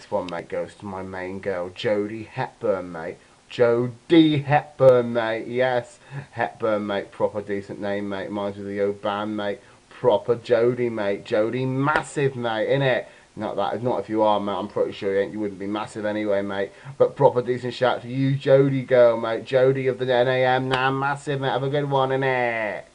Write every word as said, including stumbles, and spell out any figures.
next one, mate, goes to my main girl, Jodie Hepburn, mate. Jodie Hepburn, mate. Yes, Hepburn, mate. Proper decent name, mate. Reminds me of the old band, mate. Proper Jodie, mate. Jodie massive, mate, innit? Not that, not if you are, mate. I'm pretty sure you ain't. You wouldn't be massive anyway, mate. But proper decent shout to you, Jodie girl, mate. Jodie of the N A M, now massive, mate. Have a good one, innit?